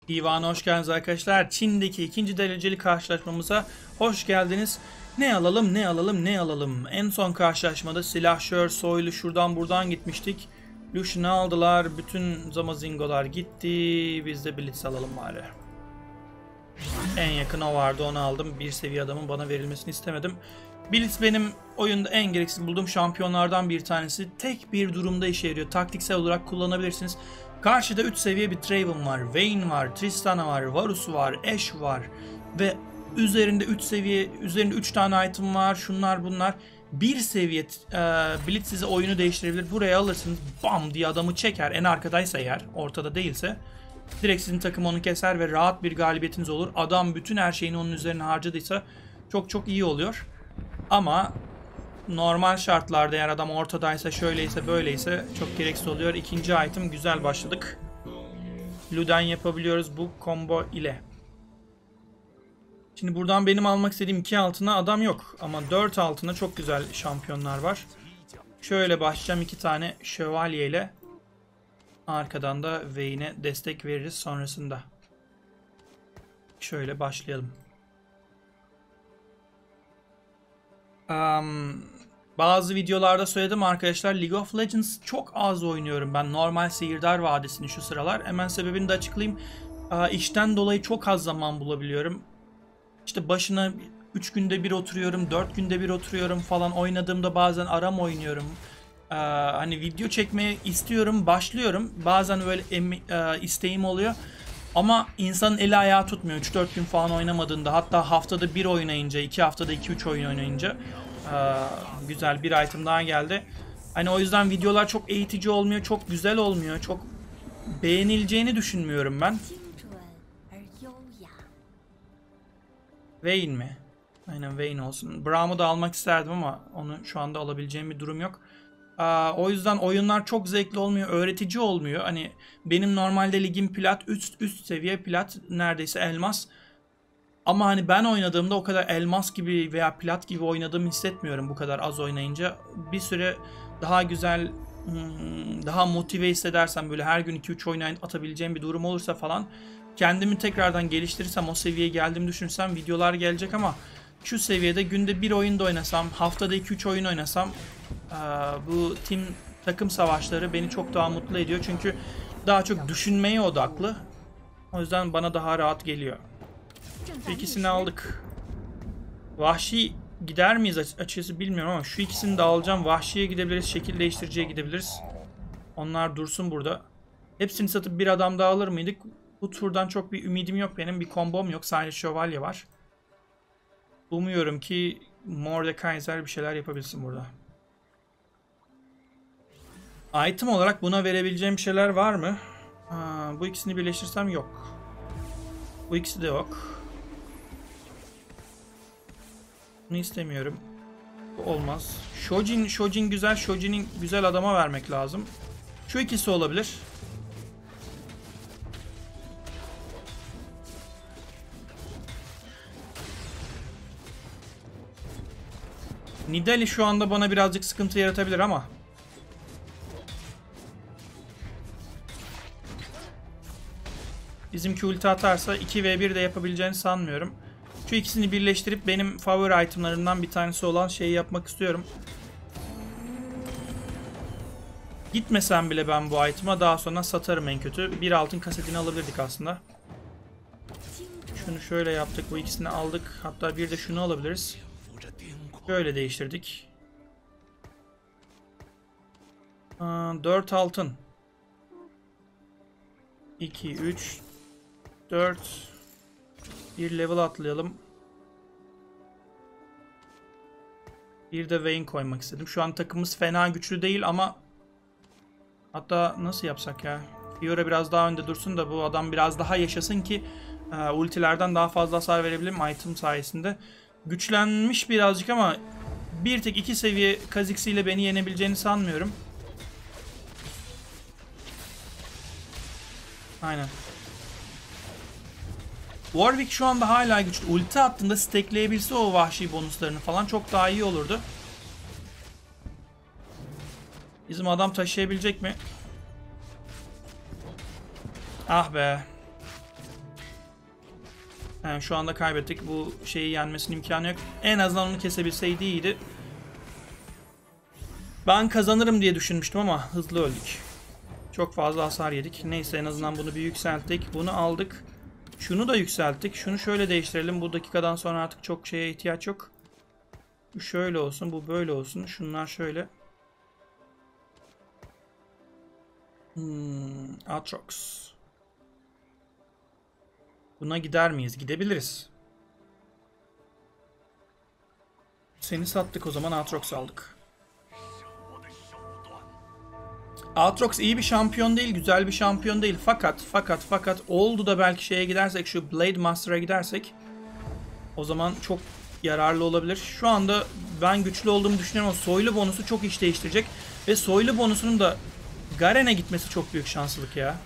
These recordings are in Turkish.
Divan'a hoş geldiniz arkadaşlar. Çin'deki ikinci dereceli karşılaşmamıza hoş geldiniz. Ne alalım, ne alalım, ne alalım. En son karşılaşmada silahşör, soylu şuradan buradan gitmiştik. Lucian'ı aldılar. Bütün Zamazingo'lar gitti. Biz de Blitz alalım bari. En yakın o vardı, onu aldım. Bir seviye adamın bana verilmesini istemedim. Blitz benim oyunda en gereksiz bulduğum şampiyonlardan bir tanesi. Tek bir durumda işe yarıyor. Taktiksel olarak kullanabilirsiniz. Karşıda 3 seviye bir Draven var, Vayne var, Tristana var, Varus var, Ashe var ve üzerinde 3 seviye, üzerinde 3 tane item var, şunlar bunlar. Bir seviye Blitz size oyunu değiştirebilir. Buraya alırsınız, bam diye adamı çeker. En arkadaysa eğer, ortada değilse direkt sizin takım onu keser ve rahat bir galibiyetiniz olur. Adam bütün her şeyini onun üzerine harcadıysa çok çok iyi oluyor. Ama normal şartlarda eğer adam ortadaysa, şöyleyse, böyleyse çok gereksiz oluyor. İkinci item güzel başladık. Luden yapabiliyoruz bu combo ile. Şimdi buradan benim almak istediğim 2 altına adam yok. Ama 4 altına çok güzel şampiyonlar var. Şöyle başlayacağım, 2 tane şövalye ile. Arkadan da Vayne'e destek veririz sonrasında. Şöyle başlayalım. Bazı videolarda söyledim arkadaşlar, League of Legends çok az oynuyorum ben. Normal Sihirdar Vadisi'ni şu sıralar. Hemen sebebini de açıklayayım. İşten dolayı çok az zaman bulabiliyorum. İşte başına 3 günde bir oturuyorum, 4 günde bir oturuyorum falan. Oynadığımda bazen aram oynuyorum. Hani video çekmeye istiyorum, başlıyorum. Bazen böyle isteğim oluyor. Ama insanın eli ayağı tutmuyor. 3-4 gün falan oynamadığında, hatta haftada bir oynayınca, 2 haftada 2-3 oyun oynayınca güzel bir item daha geldi. Hani o yüzden videolar çok eğitici olmuyor, çok güzel olmuyor, çok beğenileceğini düşünmüyorum ben. Vayne mi? Aynen Vayne olsun. Braum'u da almak isterdim ama onu şu anda alabileceğim bir durum yok. O yüzden oyunlar çok zevkli olmuyor, öğretici olmuyor. Hani benim normalde ligim plat, üst seviye plat, neredeyse elmas. Ama hani ben oynadığımda o kadar elmas gibi veya plat gibi oynadığımı hissetmiyorum bu kadar az oynayınca. Bir süre daha güzel, daha motive hissedersem, böyle her gün 2-3 oyun atabileceğim bir durum olursa falan, kendimi tekrardan geliştirirsem, o seviyeye geldiğimi düşünsem videolar gelecek ama şu seviyede günde bir oyun da oynasam, haftada 2-3 oyun oynasam, bu takım savaşları beni çok daha mutlu ediyor. Çünkü daha çok düşünmeye odaklı. O yüzden bana daha rahat geliyor. Şu ikisini aldık. Vahşi gider miyiz açıkçası bilmiyorum ama şu ikisini de alacağım. Vahşiye gidebiliriz, şekil değiştiriciye gidebiliriz. Onlar dursun burada. Hepsini satıp bir adam daha alır mıydık? Bu turdan çok bir ümidim yok benim. Bir kombom yok. Sadece şövalye var. Umuyorum ki Mordekaiser bir şeyler yapabilsin burada. Item olarak buna verebileceğim şeyler var mı? Bu ikisini birleştirsem yok. Bu ikisi de yok. Bunu istemiyorum. Bu olmaz. Shojin güzel. Shojin'in güzel adama vermek lazım. Şu ikisi olabilir. Nidalee şu anda bana birazcık sıkıntı yaratabilir ama. Bizimki ulti atarsa 2v1 de yapabileceğini sanmıyorum. Şu ikisini birleştirip benim favori itemlarımdan bir tanesi olan şeyi yapmak istiyorum. Gitmesem bile ben bu item'a daha sonra satarım en kötü. Bir altın kasetini alabilirdik aslında. Şunu şöyle yaptık. Bu ikisini aldık. Hatta bir de şunu alabiliriz. Şöyle değiştirdik. 4 altın. 2, 3, 4. Bir level atlayalım. Bir de Vayne koymak istedim. Şu an takımımız fena güçlü değil ama hatta nasıl yapsak ya? Fiora biraz daha önde dursun da bu adam biraz daha yaşasın ki ultilerden daha fazla hasar verebilirim item sayesinde. Güçlenmiş birazcık ama bir tek 2 seviye Kha'Zix ile beni yenebileceğini sanmıyorum. Aynen. Warwick şu anda hala güçlü. Ulti attığında stackleyebilse o vahşi bonuslarını falan çok daha iyi olurdu. Bizim adam taşıyabilecek mi? Ah be. Yani şu anda kaybettik. Bu şeyi yenmesinin imkanı yok. En azından onu kesebilseydi iyiydi. Ben kazanırım diye düşünmüştüm ama hızlı öldük. Çok fazla hasar yedik. Neyse en azından bunu bir yükselttik. Bunu aldık. Şunu da yükselttik. Şunu şöyle değiştirelim. Bu dakikadan sonra artık çok şeye ihtiyaç yok. Bu şöyle olsun. Bu böyle olsun. Şunlar şöyle. Aatrox. Buna gider miyiz? Gidebiliriz. Seni sattık o zaman. Aatrox aldık. Aatrox iyi bir şampiyon değil. Güzel bir şampiyon değil. Fakat oldu da belki şeye gidersek, şu Blade Master'a gidersek o zaman çok yararlı olabilir. Şu anda ben güçlü olduğumu düşünüyorum ama soylu bonusu çok iş değiştirecek. Ve soylu bonusunun da Garen'e gitmesi çok büyük şanslılık ya.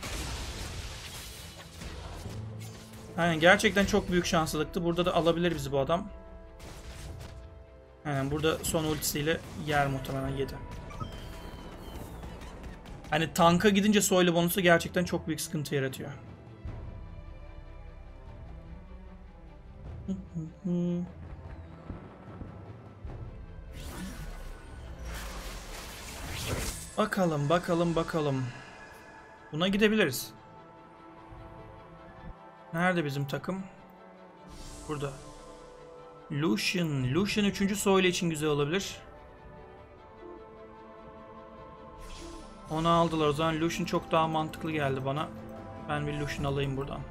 Aynen, gerçekten çok büyük şanslılıktı. Burada da alabilir bizi bu adam. Aynen, burada son ultisiyle yer muhtemelen, yedi. Hani tanka gidince soylu bonusu gerçekten çok büyük sıkıntı yaratıyor. Bakalım. Buna gidebiliriz. Nerede bizim takım? Burada. Lucian 3. soylu için güzel olabilir. Onu aldılar o zaman. Lucian çok daha mantıklı geldi bana. Ben bir Lucian alayım buradan.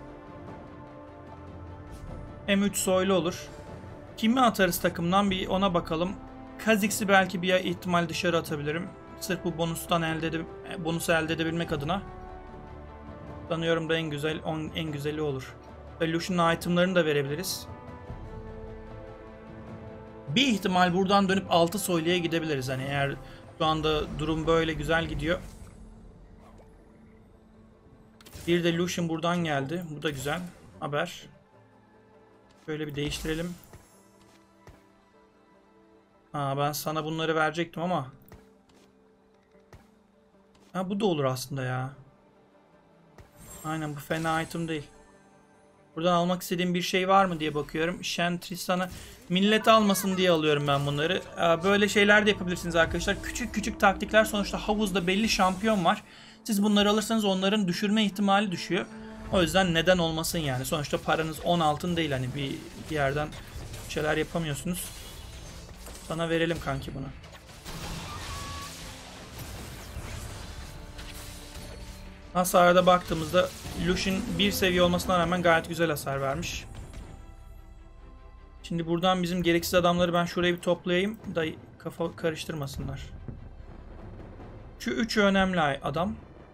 Hem 3 soylu olur. Kimi atarız takımdan, bir ona bakalım. Kha'Zix'i belki bir ihtimal dışarı atabilirim. Sırf bu bonusu elde edebilmek adına. Sanıyorum da en güzeli olur. Ve Lucian'ın itemlarını da verebiliriz. Bir ihtimal buradan dönüp 6 soyluya gidebiliriz. Hani eğer şu anda durum böyle güzel gidiyor. Bir de Lucian buradan geldi. Bu da güzel haber. Şöyle bir değiştirelim. Ben sana bunları verecektim ama. Bu da olur aslında ya. Aynen, bu fena item değil. Buradan almak istediğim bir şey var mı diye bakıyorum. Shen Tristan'ı millet almasın diye alıyorum ben bunları. Böyle şeyler de yapabilirsiniz arkadaşlar. Küçük taktikler, sonuçta havuzda belli şampiyon var. Siz bunları alırsanız onların düşürme ihtimali düşüyor. O yüzden neden olmasın yani. Sonuçta paranız 10 altın değil, hani bir yerden şeyler yapamıyorsunuz. Sana verelim kanki bunu. Hasarda baktığımızda Lucian bir seviye olmasına rağmen gayet güzel hasar vermiş. Şimdi buradan bizim gereksiz adamları ben şuraya bir toplayayım da kafa karıştırmasınlar. Şu üçü önemli adam.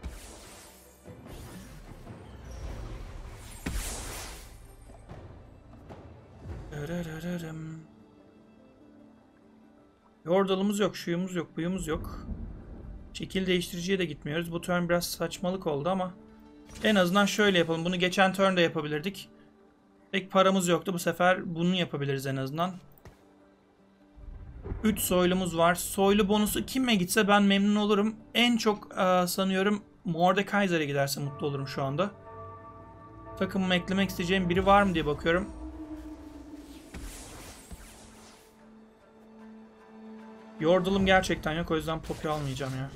Yordalımız yok, şuyumuz yok, buyumuz yok. Şekil değiştiriciye de gitmiyoruz. Bu turn biraz saçmalık oldu ama en azından şöyle yapalım. Bunu geçen turn de yapabilirdik. Pek paramız yoktu. Bu sefer bunu yapabiliriz en azından. 3 soylumuz var. Soylu bonusu kime gitse ben memnun olurum. En çok sanıyorum Mordekaiser'e giderse mutlu olurum şu anda. Takımıma eklemek isteyeceğim biri var mı diye bakıyorum. Yordalım gerçekten yok, o yüzden Poppy almayacağım ya.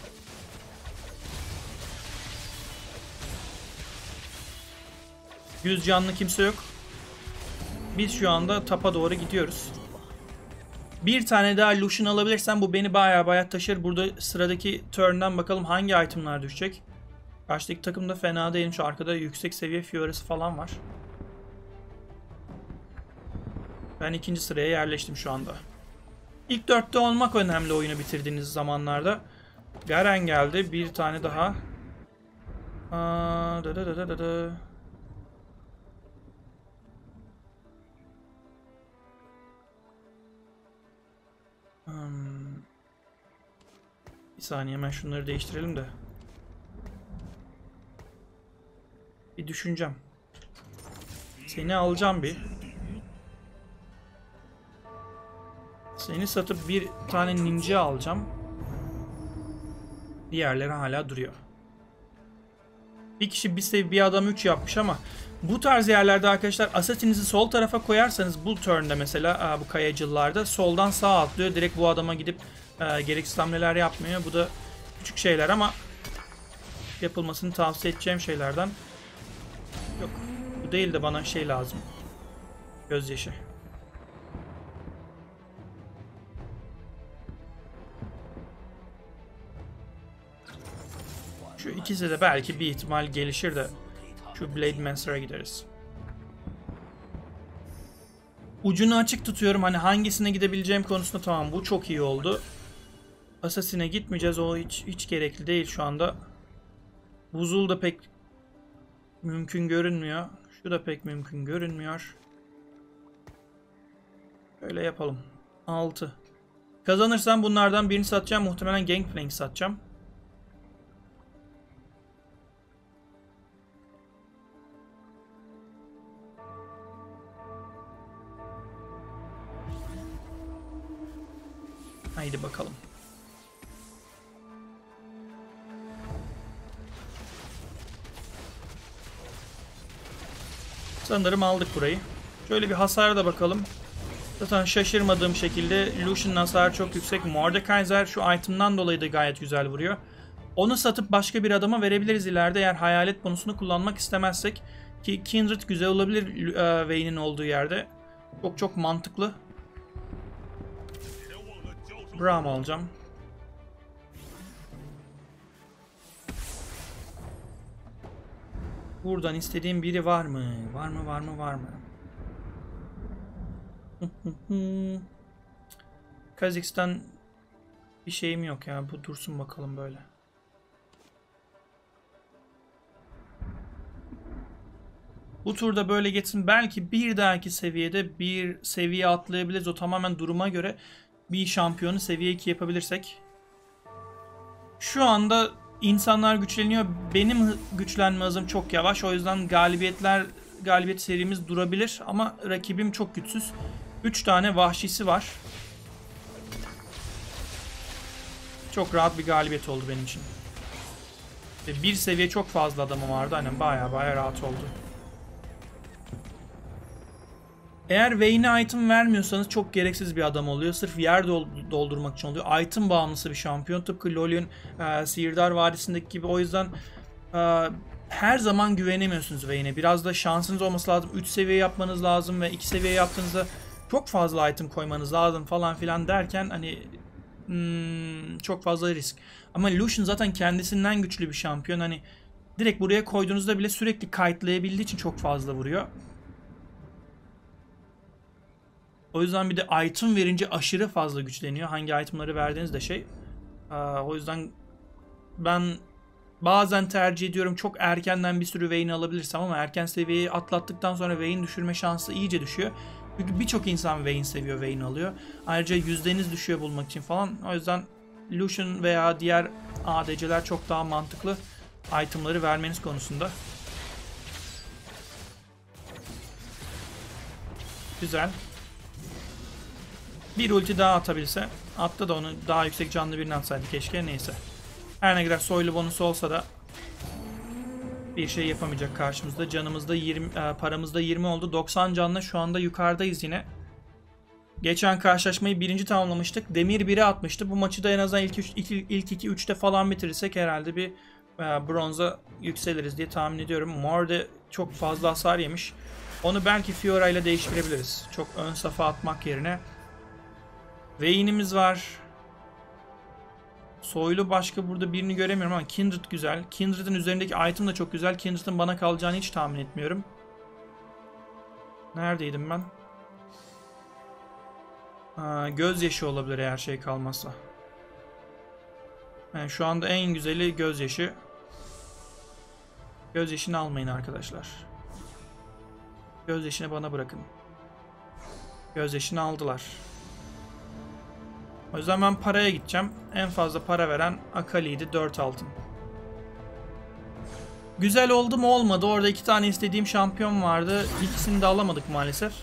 Yüz canlı kimse yok. Biz şu anda tapa doğru gidiyoruz. Bir tane daha Lucian alabilirsem bu beni baya taşır. Burada sıradaki turn'dan bakalım hangi itemlar düşecek. Karşıdaki takımda fena değilim. Şu arkada yüksek seviye Fiora'sı falan var. Ben ikinci sıraya yerleştim şu anda. İlk 4'te olmak önemli oyunu bitirdiğiniz zamanlarda. Garen geldi. Bir tane daha. Bir saniye, hemen şunları değiştirelim de. Bir düşüneceğim. Seni alacağım bir. Seni satıp bir tane ninja alacağım. Diğerleri hala duruyor. Bir kişi bir adam 3 yapmış ama Bu tarz yerlerde arkadaşlar Assassin'inizi sol tarafa koyarsanız bu turn'da mesela bu kayacıllarda soldan sağa atlıyor. Direkt bu adama gidip gereksiz hamleler yapmıyor. Bu da küçük şeyler ama yapılmasını tavsiye edeceğim şeylerden. Yok, bu değil de bana şey lazım. Gözyaşı. Şu ikisi de belki bir ihtimal gelişir de şu Blade Master'a gideriz. Ucunu açık tutuyorum. Hani hangisine gidebileceğim konusunda tamam, bu çok iyi oldu. Assassin'e gitmeyeceğiz. O hiç gerekli değil şu anda. Buzul da pek mümkün görünmüyor. Şu da pek mümkün görünmüyor. Öyle yapalım. 6. Kazanırsam bunlardan birini satacağım. Muhtemelen Gangplank satacağım. Haydi bakalım. Sanırım aldık burayı. Şöyle bir hasara da bakalım. Zaten şaşırmadığım şekilde Lucian'ın hasarı çok yüksek. Mordekaiser şu item'dan dolayı da gayet güzel vuruyor. Onu satıp başka bir adama verebiliriz ileride eğer hayalet bonusunu kullanmak istemezsek. Ki Kindred güzel olabilir Vayne'in olduğu yerde. Çok mantıklı. Braum alacağım. Buradan istediğim biri var mı? Var mı? Kazakistan bir şeyim yok ya. Bu dursun bakalım böyle. Bu turda böyle geçsin. Belki bir dahaki seviyede bir seviye atlayabiliriz. O tamamen duruma göre bir şampiyonu seviye 2 yapabilirsek. Şu anda insanlar güçleniyor. Benim güçlenme hızım çok yavaş. O yüzden galibiyet serimiz durabilir. Ama rakibim çok güçsüz. 3 tane vahşisi var. Çok rahat bir galibiyet oldu benim için. Ve bir seviye çok fazla adamım vardı. Aynen baya rahat oldu. Eğer Vayne'e item vermiyorsanız çok gereksiz bir adam oluyor. Sırf yer doldurmak için oluyor. Item bağımlısı bir şampiyon. Tıpkı LoL'ün Sihirdar Vadisi'ndeki gibi. O yüzden her zaman güvenemiyorsunuz Vayne'e. Biraz da şansınız olması lazım. 3 seviye yapmanız lazım ve 2 seviye yaptığınızda çok fazla item koymanız lazım falan filan derken hani çok fazla risk. Ama Lucian zaten kendisinden güçlü bir şampiyon. Hani direkt buraya koyduğunuzda bile sürekli kite'layabildiği için çok fazla vuruyor. O yüzden bir de item verince aşırı fazla güçleniyor. Hangi itemları verdiğiniz de şey. O yüzden ben bazen tercih ediyorum çok erkenden bir sürü Vayne alabilirsem ama erken seviyeyi atlattıktan sonra Vayne düşürme şansı iyice düşüyor. Çünkü birçok insan Vayne seviyor, Vayne alıyor. Ayrıca yüzdeniz düşüyor bulmak için falan. O yüzden Lucian veya diğer ADC'ler çok daha mantıklı itemları vermeniz konusunda. Güzel. Bir ulti daha atabilse. Attı da onu daha yüksek canlı birini atsaydı keşke. Neyse. Her ne kadar soylu bonusu olsa da bir şey yapamayacak karşımızda. Canımızda 20, paramızda 20 oldu. 90 canla şu anda yukarıdayız yine. Geçen karşılaşmayı birinci tamamlamıştık. Demir 1'e atmıştı. Bu maçı da en azından ilk 2-3'te falan bitirirsek herhalde bir bronza yükseliriz diye tahmin ediyorum. Morde çok fazla hasar yemiş. Onu belki Fiora ile değiştirebiliriz. Çok ön safa atmak yerine. Vayne'imiz var. Soylu başka burada birini göremiyorum ama Kindred güzel. Kindred'in üzerindeki item da çok güzel. Kindred'in bana kalacağını hiç tahmin etmiyorum. Neredeydim ben? Gözyaşı olabilir eğer şey kalmazsa. Yani şu anda en güzeli gözyaşı. Gözyaşını almayın arkadaşlar. Gözyaşını bana bırakın. Gözyaşını aldılar. O yüzden ben paraya gideceğim. En fazla para veren Akali'ydi. 4 altın. Güzel oldu mu olmadı. Orada 2 tane istediğim şampiyon vardı. İkisini de alamadık maalesef.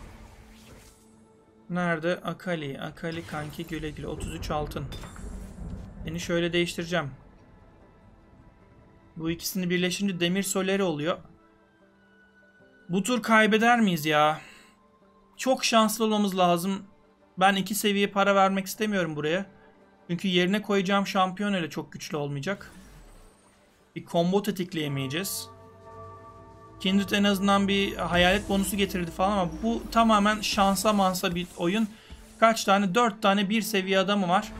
Nerede? Akali. Akali kanki güle güle. 33 altın. Beni şöyle değiştireceğim. Bu ikisini birleşince Demir Soleri oluyor. Bu tur kaybeder miyiz ya? Çok şanslı olmamız lazım. Ben 2 seviye para vermek istemiyorum buraya. Çünkü yerine koyacağım şampiyon öyle çok güçlü olmayacak. Bir combo tetikleyemeyeceğiz. Kindred en azından bir hayalet bonusu getirdi falan ama bu tamamen şansa mansa bir oyun. Kaç tane? 4 tane 1 seviye adamı var.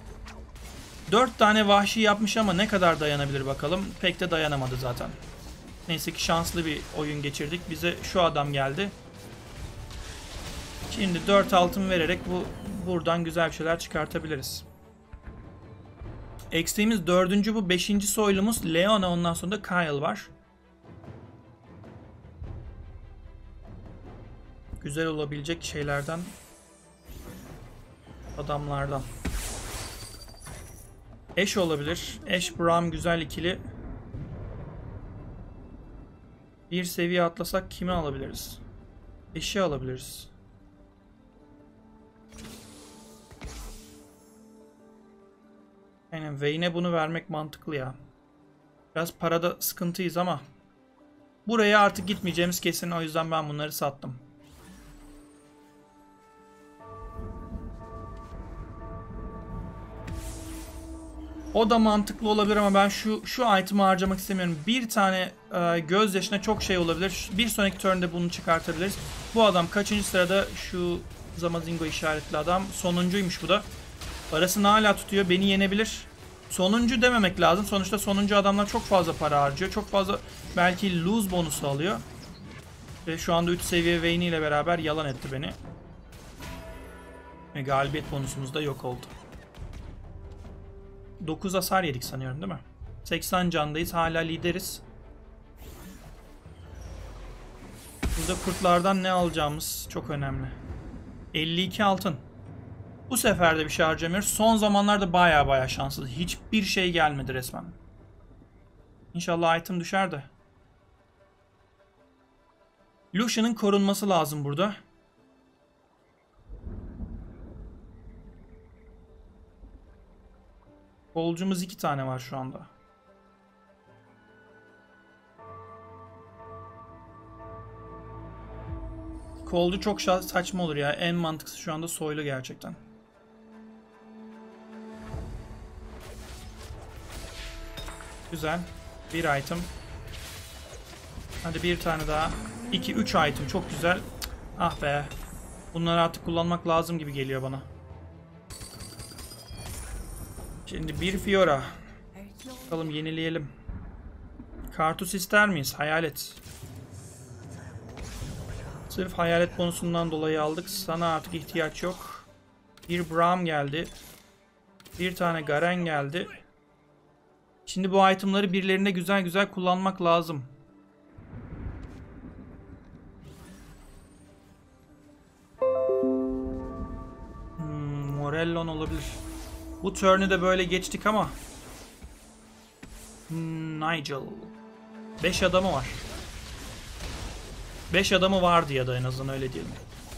4 tane vahşi yapmış ama ne kadar dayanabilir bakalım. Pek de dayanamadı zaten. Neyse ki şanslı bir oyun geçirdik. Bize şu adam geldi. Şimdi 4 altın vererek buradan güzel bir şeyler çıkartabiliriz. Eksiğimiz 4. bu 5. soylumuz Leona, ondan sonra da Kyle var. Güzel olabilecek şeylerden, adamlardan. Ashe olabilir. Ashe Braum güzel ikili. Bir seviye atlasak kimi alabiliriz? Ashe'i alabiliriz. Aynen, Vayne'e bunu vermek mantıklı ya. Biraz parada sıkıntıyız ama buraya artık gitmeyeceğimiz kesin, o yüzden ben bunları sattım. O da mantıklı olabilir ama ben şu item'ı harcamak istemiyorum. Bir tane gözyaşına çok şey olabilir. Bir sonraki turn'de bunu çıkartabiliriz. Bu adam kaçıncı sırada? Şu Zamazingo işaretli adam. Sonuncuymuş bu da. Parasını hala tutuyor. Beni yenebilir. Sonuncu dememek lazım. Sonuçta sonuncu adamlar çok fazla para harcıyor. Çok fazla belki lose bonusu alıyor. Ve şu anda 3 seviye Vayne ile beraber yalan etti beni. Ve galibiyet bonusumuz da yok oldu. 9 hasar yedik sanıyorum değil mi? 80 candayız. Hala lideriz. Burada kurtlardan ne alacağımız çok önemli. 52 altın. Bu sefer de bir şey harcamıyoruz. Son zamanlarda baya şanssız. Hiçbir şey gelmedi resmen. İnşallah item düşer de. Lucian'ın korunması lazım burada. Bolcumuz 2 tane var şu anda. Kolcu çok saçma olur ya. En mantıklısı şu anda soylu gerçekten. Güzel. Bir item. Hadi bir tane daha. 2-3 item çok güzel. Ah be. Bunları artık kullanmak lazım gibi geliyor bana. Şimdi bir Fiora. Bakalım yenileyelim. Kartus ister miyiz? Hayalet. Sırf hayalet bonusundan dolayı aldık. Sana artık ihtiyaç yok. Bir Braum geldi. Bir tane Garen geldi. Şimdi bu itemları birilerine güzel kullanmak lazım. Morellon olabilir. Bu turn'ü de böyle geçtik ama. Nigel. 5 adamı var. 5 adamı vardı ya da en azından öyle diyelim.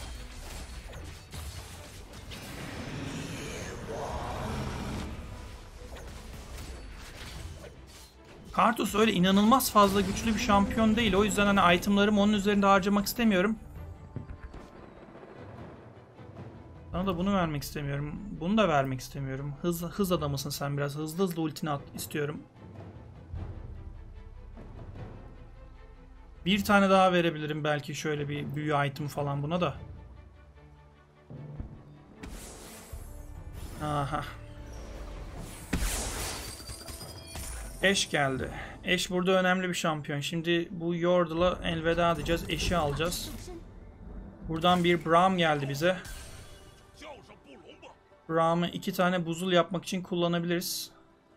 Karthus öyle inanılmaz fazla güçlü bir şampiyon değil. O yüzden hani itemlarımı onun üzerinde harcamak istemiyorum. Sana da bunu vermek istemiyorum. Bunu da vermek istemiyorum. Hız adamısın sen biraz. Hızlı ultini at istiyorum. Bir tane daha verebilirim belki, şöyle bir büyü item falan buna da. Aha. Ashe geldi. Ashe burada önemli bir şampiyon. Şimdi bu Yordle'a elveda diyeceğiz. Ashe'i alacağız. Buradan bir Braum geldi bize. Braum'u 2 tane buzul yapmak için kullanabiliriz.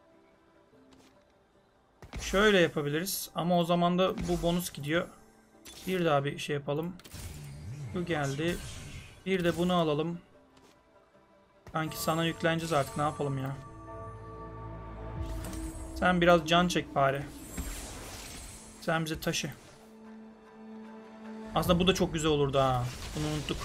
Şöyle yapabiliriz. Ama o zaman da bu bonus gidiyor. Bir daha bir şey yapalım. Bu geldi. Bir de bunu alalım. Sanki sana yükleneceğiz artık. Ne yapalım ya? Sen biraz can çek bari. Sen bize taşı. Aslında bu da çok güzel olurdu ha. Bunu unuttuk.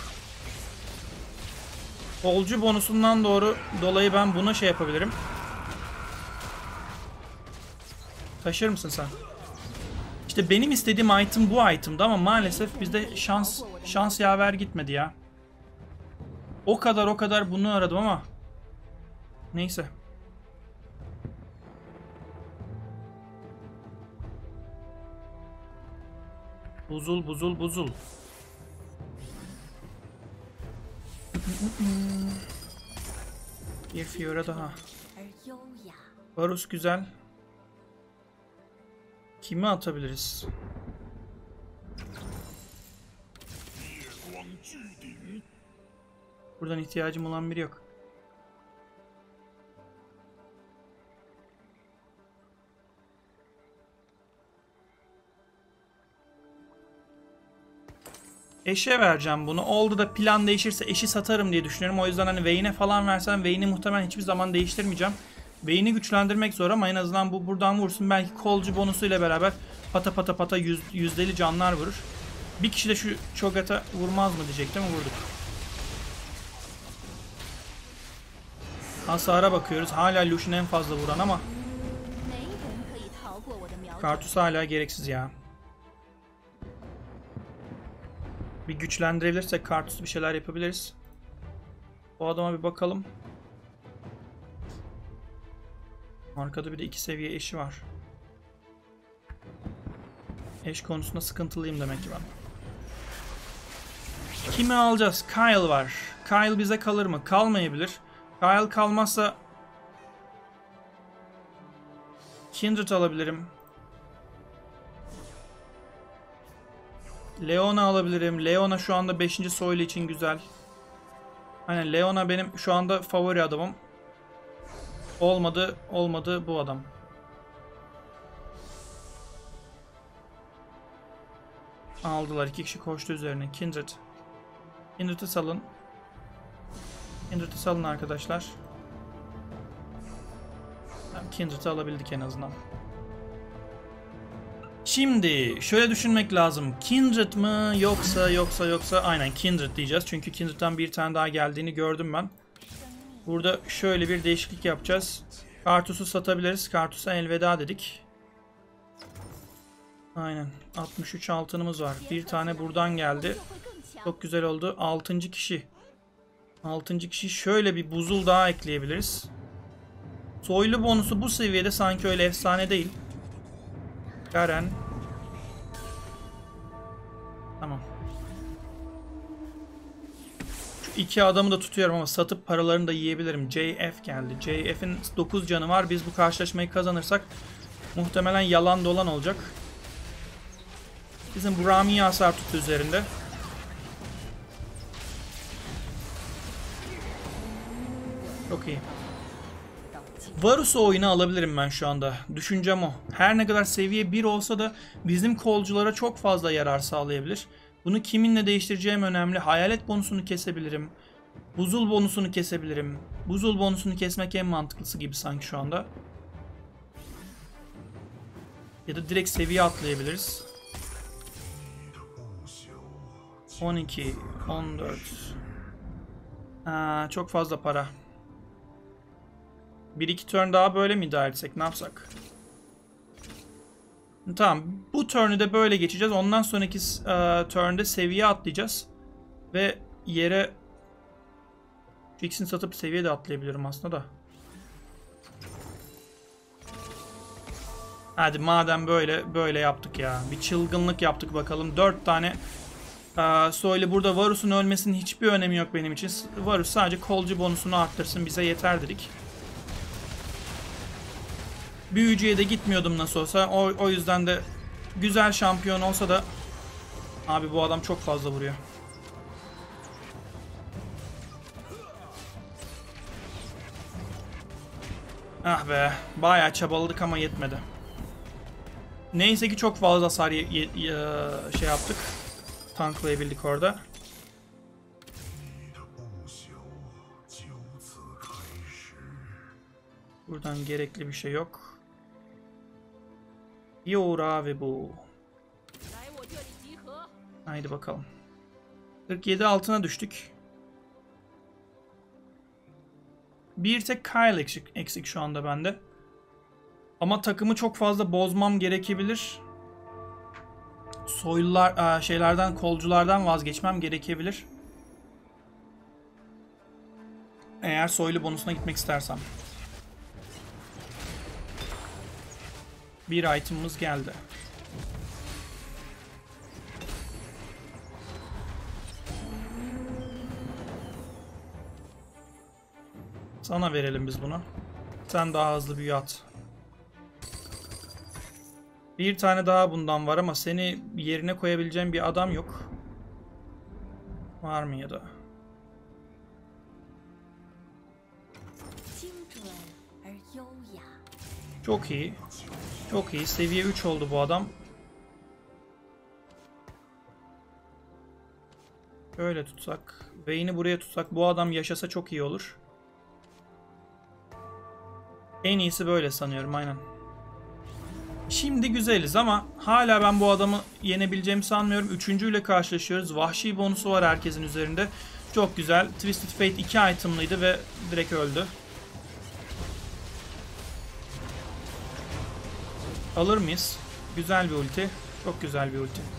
Bolcu bonusundan dolayı ben buna şey yapabilirim. Taşır mısın sen? İşte benim istediğim item bu item'dı ama maalesef bizde şans yaver gitmedi ya. O kadar bunu aradım ama neyse. Buzul. Bir Fiora daha. Varus güzel. Kimi atabiliriz? Buradan ihtiyacım olan biri yok. Eşe vereceğim bunu. Oldu da plan değişirse eşi satarım diye düşünüyorum. O yüzden hani Vayne'e falan versem Vayne'i muhtemelen hiçbir zaman değiştirmeyeceğim. Vayne'i güçlendirmek zor ama en azından bu buradan vursun. Belki kolcu bonusuyla beraber pata yüzdeli canlar vurur. Bir kişi de şu Cho'Gath'a vurmaz mı diyecektim, vurduk. Hasara bakıyoruz. Hala Lucian en fazla vuran ama Karthus hala gereksiz ya. Bir güçlendirebilirsek Karthus'u bir şeyler yapabiliriz. O adama bir bakalım. Arkada bir de 2 seviye eşi var. Eş konusunda sıkıntılıyım demek ki ben. Kimi alacağız? Kyle var. Kyle bize kalır mı? Kalmayabilir. Kyle kalmazsa Kindred alabilirim. Leona alabilirim. Leona şu anda 5. soylu için güzel. Aynen, Leona benim şu anda favori adamım. Olmadı bu adam. Aldılar. 2 kişi koştu üzerine. Kindred. Kindred'i salın. Kindred'i salın arkadaşlar. Kindred'i alabildik en azından. Şimdi şöyle düşünmek lazım. Kindred mı yoksa aynen Kindred diyeceğiz. Çünkü Kindred'den bir tane daha geldiğini gördüm ben. Burada şöyle bir değişiklik yapacağız. Karthus'u satabiliriz. Karthus'a elveda dedik. Aynen. 63 altınımız var. Bir tane buradan geldi. Çok güzel oldu. 6. kişi. 6. kişi şöyle bir buzul daha ekleyebiliriz. Soylu bonusu bu seviyede sanki öyle efsane değil. Garen. Tamam. Şu 2 adamı da tutuyorum ama satıp paralarını da yiyebilirim. JF geldi. JF'in 9 canı var. Biz bu karşılaşmayı kazanırsak muhtemelen yalan dolan olacak. Bizim Brahmi hasar tuttu üzerinde. Çok iyi. Varus'u oyuna alabilirim ben şu anda. Düşüncem o. Her ne kadar seviye 1 olsa da bizim kolculara çok fazla yarar sağlayabilir. Bunu kiminle değiştireceğim önemli. Hayalet bonusunu kesebilirim. Buzul bonusunu kesebilirim. Buzul bonusunu kesmek en mantıklısı gibi sanki şu anda. Ya da direkt seviye atlayabiliriz. 12, 14. Çok fazla para. 1-2 turn daha böyle mi idare etsek? Ne yapsak? Tamam. Bu turn'ü de böyle geçeceğiz. Ondan sonraki turn'de seviye atlayacağız. Ve yere Fix'ini satıp seviye de atlayabilirim aslında da. Hadi madem böyle yaptık ya. Bir çılgınlık yaptık bakalım. 4 tane soylu burada. Varus'un ölmesinin hiçbir önemi yok benim için. Varus sadece kolcu bonusunu arttırsın, bize yeter dedik. Büyücüye de gitmiyordum nasıl olsa. O yüzden de güzel şampiyon olsa da abi bu adam çok fazla vuruyor. Ah be. Bayağı çabaladık ama yetmedi. Neyse ki çok fazla hasar şey yaptık. Tanklayabildik orada. Buradan gerekli bir şey yok. Fiora ve bu. Haydi bakalım. 47 altına düştük. Bir tek Kyle eksik şu anda bende. Ama takımı çok fazla bozmam gerekebilir. soylular şeylerden, kolculardan vazgeçmem gerekebilir. Eğer soylu bonusuna gitmek istersem. Bir item'ımız geldi. Sana verelim biz bunu. Sen daha hızlı büyü at. Bir tane daha bundan var ama seni yerine koyabileceğim bir adam yok. Var mı ya da? Çok iyi. Çok iyi. Seviye 3 oldu bu adam. Şöyle tutsak. Vayne'i buraya tutsak. Bu adam yaşasa çok iyi olur. En iyisi böyle sanıyorum. Aynen. Şimdi güzeliz ama hala ben bu adamı yenebileceğimi sanmıyorum. Üçüncüyle karşılaşıyoruz. Vahşi bonusu var herkesin üzerinde. Çok güzel. Twisted Fate 2 itemlıydı ve direkt öldü. Alır mıyız? Güzel bir ulti. Çok güzel bir ulti.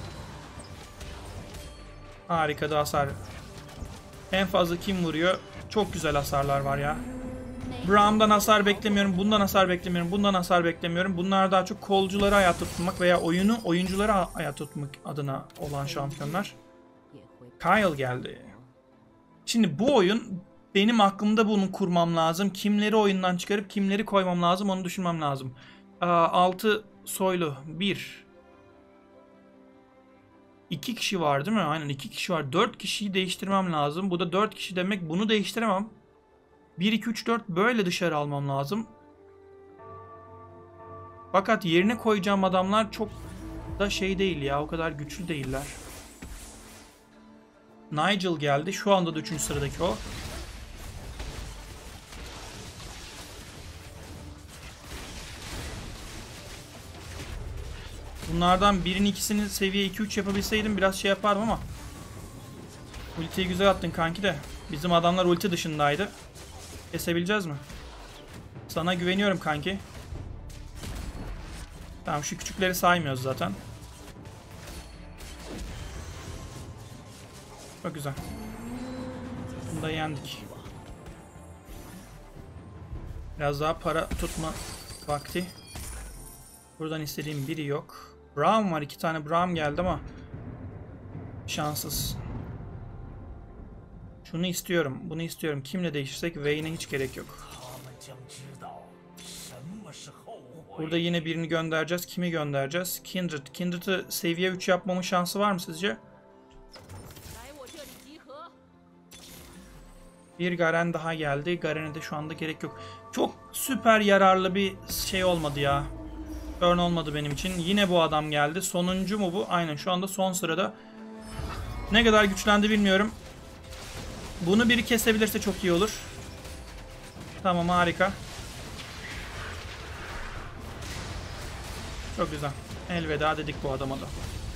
Harika da hasar. En fazla kim vuruyor? Çok güzel hasarlar var ya. Braum'dan hasar beklemiyorum. Bundan hasar beklemiyorum. Bundan hasar beklemiyorum. Bunlar daha çok kolcuları hayatta tutmak veya oyuncuları hayatta tutmak adına olan şampiyonlar. Kyle geldi. Şimdi bu oyun benim aklımda bunu kurmam lazım. Kimleri oyundan çıkarıp kimleri koymam lazım onu düşünmem lazım. 6 soylu 1. 2 kişi var değil mi? Aynen 2 kişi var. 4 kişiyi değiştirmem lazım. Bu da 4 kişi demek. Bunu değiştiremem. 1, 2, 3, 4 böyle dışarı almam lazım. Fakat yerine koyacağım adamlar çok da şey değil ya. O kadar güçlü değiller. Nigel geldi. Şu anda da 3. sıradaki o. Bunlardan birini ikisini seviye 2-3 yapabilseydim biraz şey yapardım ama. Ultiyi güzel attın kanki de. Bizim adamlar ulti dışındaydı. Kesebileceğiz mi? Sana güveniyorum kanki. Tamam şu küçükleri saymıyoruz zaten. Çok güzel. Bunu da yendik. Biraz daha para tutma vakti. Buradan istediğim biri yok. Braum var. 2 tane Braum geldi ama şanssız. Şunu istiyorum. Bunu istiyorum. Kimle değişirsek Vayne'e hiç gerek yok. Burada yine birini göndereceğiz. Kimi göndereceğiz? Kindred. Kindred'ı seviye 3 yapmamın şansı var mı sizce? Bir Garen daha geldi. Garen'e de şu anda gerek yok. Çok süper yararlı bir şey olmadı ya. Burn olmadı benim için. Yine bu adam geldi. Sonuncu mu bu? Aynen şu anda son sırada. Ne kadar güçlendi bilmiyorum. Bunu biri kesebilirse çok iyi olur. Tamam harika. Çok güzel. Elveda dedik bu adama da.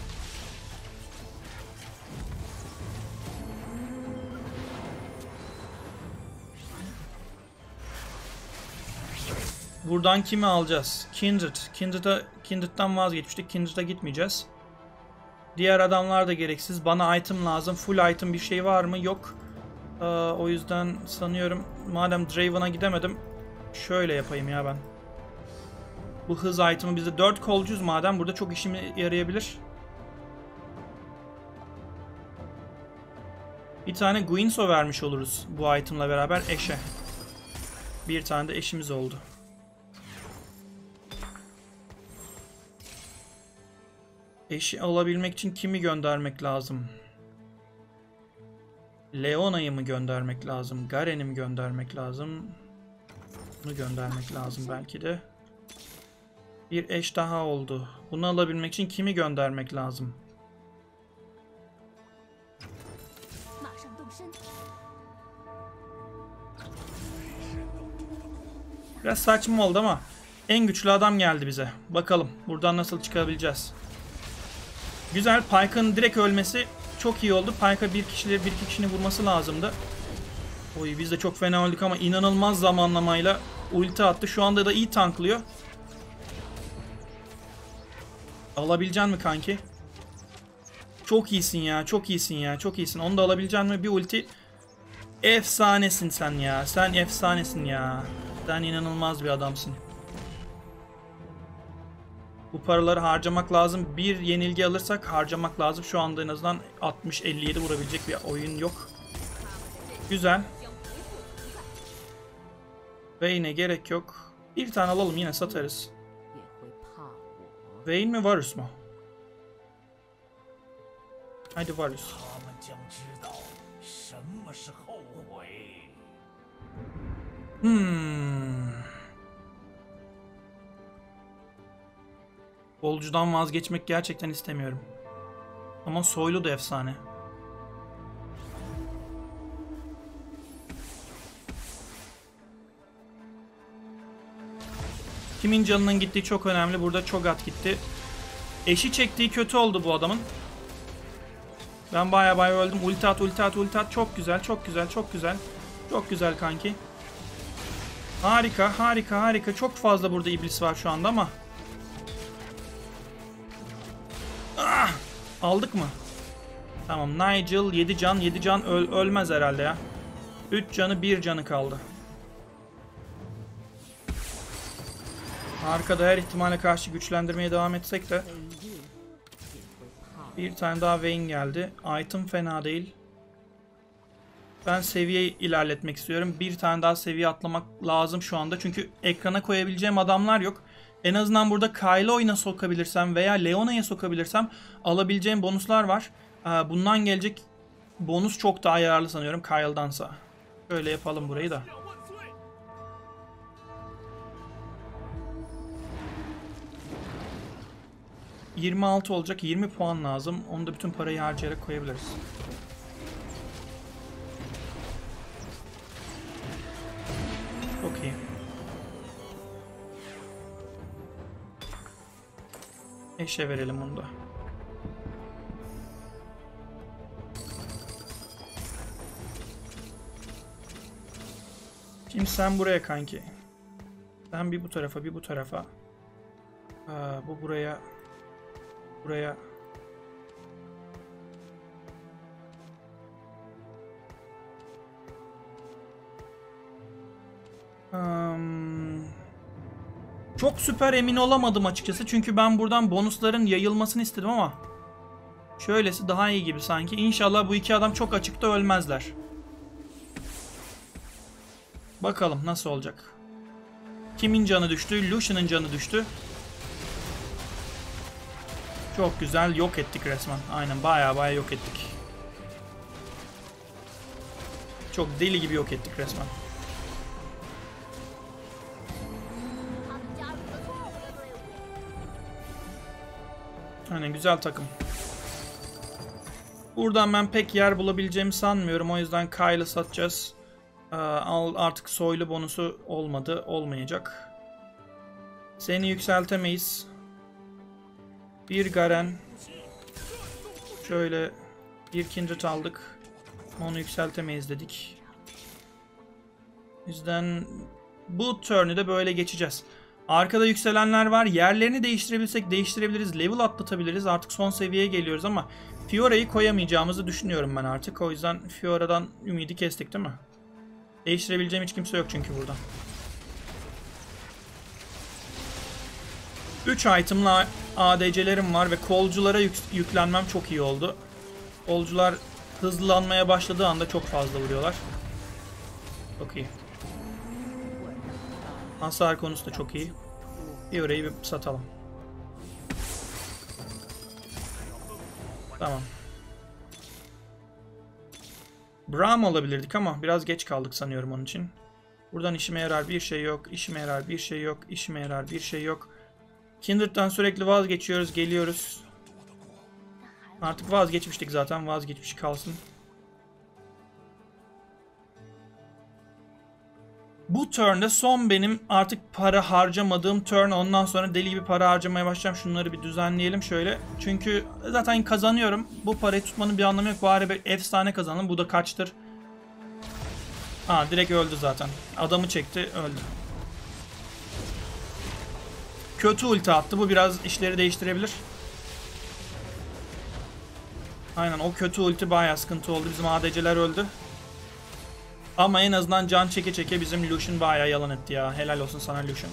Buradan kimi alacağız? Kindred. Kindred'dan vazgeçmiştik. Kindred'a gitmeyeceğiz. Diğer adamlar da gereksiz. Bana item lazım. Full item bir şey var mı? Yok. O yüzden sanıyorum madem Draven'a gidemedim şöyle yapayım ya ben. Bu hız item'ı bizde 4 kolcuyuz madem burada çok işime yarayabilir. Bir tane Guinsoo vermiş oluruz bu item'la beraber eşe. Bir tane de eşimiz oldu. Eşi alabilmek için kimi göndermek lazım? Leona'yı mı göndermek lazım? Garen'i mi göndermek lazım? Bunu göndermek lazım belki de. Bir eş daha oldu. Bunu alabilmek için kimi göndermek lazım? Biraz saçma oldu ama en güçlü adam geldi bize. Bakalım buradan nasıl çıkabileceğiz. Güzel. Pyke'ın direkt ölmesi çok iyi oldu. Pyke'a bir iki kişinin vurması lazımdı. Oy biz de çok fena öldük ama inanılmaz zamanlamayla ulti attı. Şu anda da iyi tanklıyor. Alabilecek mi kanki? Çok iyisin ya. Çok iyisin ya. Çok iyisin. Onu da alabilecek mi? Bir ulti. Efsanesin sen ya. Sen efsanesin ya. Sen inanılmaz bir adamsın. Bu paraları harcamak lazım. Bir yenilgi alırsak harcamak lazım. Şu anda en azından 60-57 vurabilecek bir oyun yok. Güzel. Vayne'e gerek yok. Bir tane alalım, yine satarız. Vayne mi Varus mu? Hadi Varus. Bolcudan vazgeçmek gerçekten istemiyorum. Ama Soylu da efsane. Kimin canının gittiği çok önemli. Burada Cho'Gath gitti. Eşi çektiği kötü oldu bu adamın. Ben baya öldüm. Ulti at, ulti at, ulti at. Çok güzel, çok güzel, çok güzel. Çok güzel kanki. Harika, harika, harika. Çok fazla burada iblis var şu anda ama. Ah! Aldık mı? Tamam, Nigel 7 can, 7 can ölmez herhalde ya. 3 canı, 1 canı kaldı. Arkada her ihtimale karşı güçlendirmeye devam etsek de. Bir tane daha Vayne geldi. Item fena değil. Ben seviyeyi ilerletmek istiyorum. Bir tane daha seviye atlamak lazım şu anda. Çünkü ekrana koyabileceğim adamlar yok. En azından burada Kyle'ı oyuna sokabilirsem veya Leona'ya sokabilirsem alabileceğim bonuslar var. Bundan gelecek bonus çok daha yararlı sanıyorum Kyle'dansa. Böyle yapalım burayı da. ...26 olacak. 20 puan lazım. Onu da bütün parayı harcayarak koyabiliriz. Çok iyi. Eşe verelim onu da. Şimdi sen buraya kanki. Sen bir bu tarafa, bir bu tarafa. Bu buraya. Buraya. Çok süper emin olamadım açıkçası. Çünkü ben buradan bonusların yayılmasını istedim ama şöylesi daha iyi gibi sanki. İnşallah bu iki adam çok açıkta ölmezler. Bakalım nasıl olacak. Kimin canı düştü? Lucian'ın canı düştü. Çok güzel, yok ettik resmen. Aynen, baya yok ettik. Çok deli gibi yok ettik resmen. Aynen, güzel takım. Buradan ben pek yer bulabileceğimi sanmıyorum. O yüzden Kyle'ı satacağız. Artık soylu bonusu olmadı. Olmayacak. Seni yükseltemeyiz. Bir Garen. Şöyle bir Kindred aldık. Onu yükseltemeyiz dedik. O yüzden bu turn'ü de böyle geçeceğiz. Arkada yükselenler var. Yerlerini değiştirebilsek değiştirebiliriz. Level atlatabiliriz. Artık son seviyeye geliyoruz ama Fiora'yı koyamayacağımızı düşünüyorum ben artık. O yüzden Fiora'dan ümidi kestik değil mi? Değiştirebileceğim hiç kimse yok çünkü burada. 3 item'la ADC'lerim var ve kolculara yüklenmem çok iyi oldu. Kolcular hızlanmaya başladığı anda çok fazla vuruyorlar. Çok iyi. Hasar konusu da çok iyi. Fiora'yı bir satalım. Tamam. Braum alabilirdik ama biraz geç kaldık sanıyorum onun için. Buradan işime yarar bir şey yok. İşime yarar bir şey yok. İşime yarar bir şey yok. Kindred'den sürekli vazgeçiyoruz. Geliyoruz. Artık vazgeçmiştik zaten. Vazgeçmiş kalsın. Bu turn'da son benim artık para harcamadığım turn. Ondan sonra deli gibi para harcamaya başlayacağım. Şunları bir düzenleyelim şöyle. Çünkü zaten kazanıyorum. Bu parayı tutmanın bir anlamı yok. Bari bir efsane kazanalım. Bu da kaçtır? Direkt öldü zaten. Adamı çekti, öldü. Kötü ulti attı. Bu biraz işleri değiştirebilir. Aynen, o kötü ulti bayağı sıkıntı oldu. Bizim ADC'ler öldü. Ama en azından can çeke çeke bizim Lucian bayağı yalan etti ya. Helal olsun sana Lucian.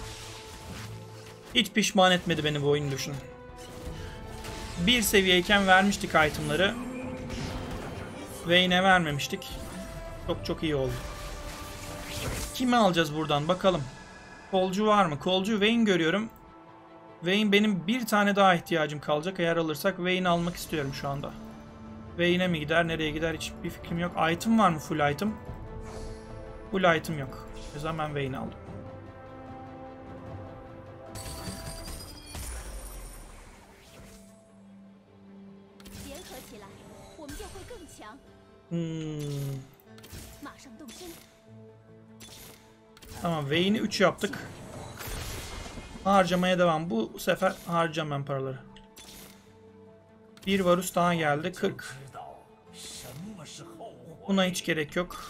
Hiç pişman etmedi beni bu oyun Lucian. Bir seviyeyken vermiştik itemları. Vayne'e vermemiştik. Çok çok iyi oldu. Kimi alacağız buradan bakalım. Kolcu var mı? Kolcu Vayne görüyorum. Vayne benim bir tane daha ihtiyacım kalacak. Eğer alırsak Vayne almak istiyorum şu anda. Vayne'e mi gider? Nereye gider? Hiçbir fikrim yok. Item var mı? Full item. Full item yok. O yüzden ben Vayne aldım. Tamam, Vayne'i 3 yaptık. Harcamaya devam. Bu sefer harcayacağım ben paraları. Bir Varus daha geldi. 40. Buna hiç gerek yok.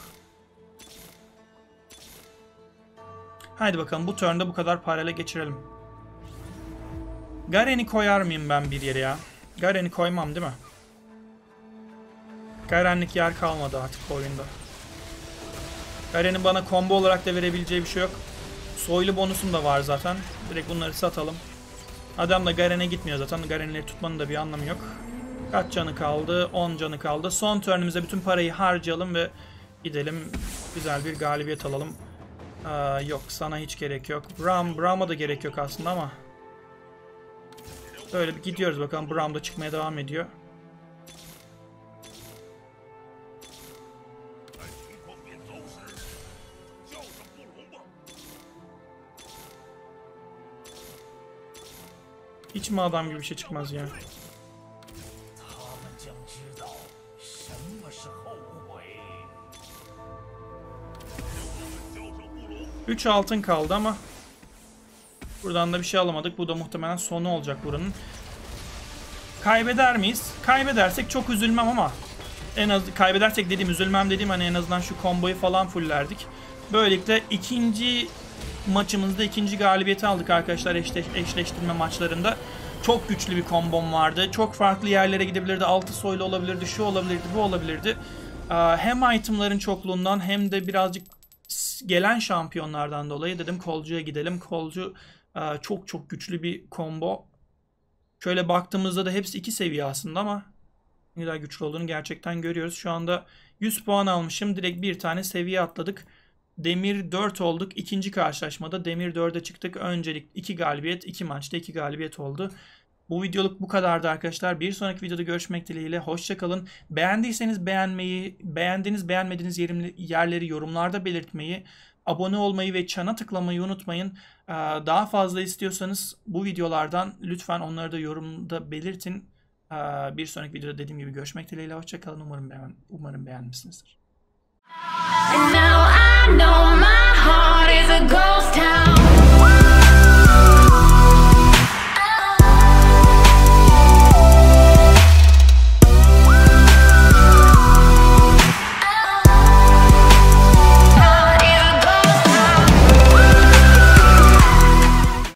Haydi bakalım, bu turn'da bu kadar parayla geçirelim. Garen'i koyar mıyım ben bir yere ya? Garen'i koymam değil mi? Garen'lik yer kalmadı artık bu oyunda. Garen'in bana combo olarak da verebileceği bir şey yok. Soylu bonusum da var zaten. Direkt bunları satalım. Adam da Garen'e gitmiyor zaten. Garen'leri tutmanın da bir anlamı yok. Kaç canı kaldı? 10 canı kaldı. Son turn'ümüzde bütün parayı harcayalım ve gidelim. Güzel bir galibiyet alalım. Yok, sana hiç gerek yok. Braum'a da gerek yok aslında ama. Böyle bir gidiyoruz bakalım. Braum da çıkmaya devam ediyor. Hiç mi adam gibi bir şey çıkmaz ya? Üç altın kaldı ama buradan da bir şey alamadık. Bu da muhtemelen sonu olacak buranın. Kaybeder miyiz? Kaybedersek çok üzülmem ama en az kaybedersek dediğim, üzülmem dediğim, hani en azından şu komboyu falan fullerdik. Böylelikle ikinci maçımızda ikinci galibiyeti aldık arkadaşlar eşleştirme maçlarında. Çok güçlü bir kombom vardı. Çok farklı yerlere gidebilirdi. Altı soylu olabilirdi, şu olabilirdi, bu olabilirdi. Hem itemların çokluğundan hem de birazcık gelen şampiyonlardan dolayı dedim Kolcu'ya gidelim. Kolcu çok çok güçlü bir combo. Şöyle baktığımızda da hepsi 2 seviye aslında ama ne kadar güçlü olduğunu gerçekten görüyoruz. Şu anda 100 puan almışım. Direkt bir tane seviye atladık. Demir 4 olduk. İkinci karşılaşmada Demir 4'e çıktık. Öncelik 2 galibiyet, 2 maçta 2 galibiyet oldu. Bu videoluk bu kadardı arkadaşlar. Bir sonraki videoda görüşmek dileğiyle. Hoşçakalın. Beğendiyseniz beğenmeyi, beğenmediğiniz yerleri yorumlarda belirtmeyi, abone olmayı ve çana tıklamayı unutmayın. Daha fazla istiyorsanız bu videolardan lütfen onları da yorumda belirtin. Bir sonraki videoda dediğim gibi görüşmek dileğiyle. Hoşçakalın. Umarım beğenmişsinizdir.